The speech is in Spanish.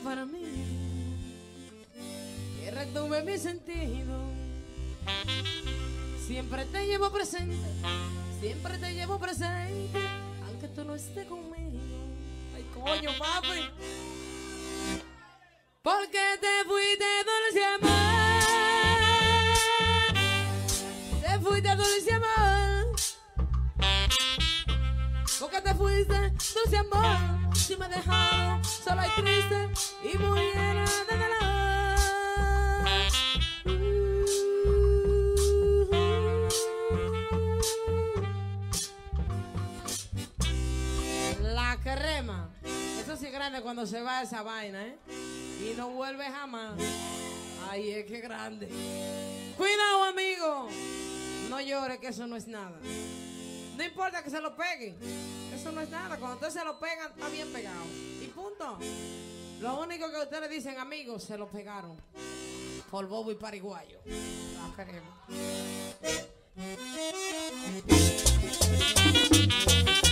para mí que retuve mi sentido. Siempre te llevo presente, siempre te llevo presente, aunque tú no estés conmigo. Ay, coño, papi. Porque te fuiste, dulce amor. Te fuiste, dulce amor. Porque te fuiste, dulce amor. Si me dejaron sola y triste y muy llena de dolor. La crema. Eso sí es grande cuando se va esa vaina, ¿eh? Y no vuelve jamás. Ay, es que grande. Cuidado, amigo. No llore, que eso no es nada. No importa que se lo peguen. Eso no es nada. Cuando ustedes se lo pegan, está bien pegado. Y punto. Lo único que ustedes dicen, amigos, se lo pegaron. Por bobo y pariguayo. La queremos.